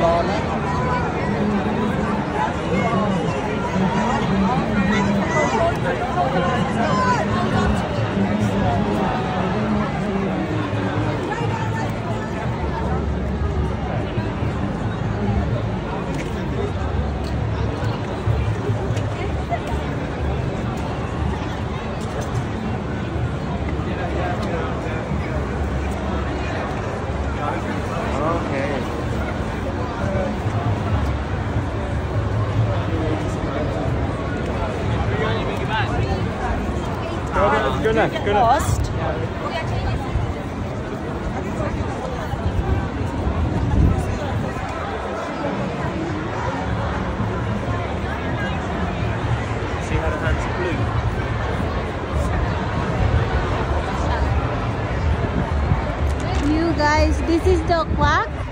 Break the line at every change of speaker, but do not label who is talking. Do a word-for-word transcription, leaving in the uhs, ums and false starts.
Go now, go now.
Lost.
See how the hands are blue?
You guys, this is the quack.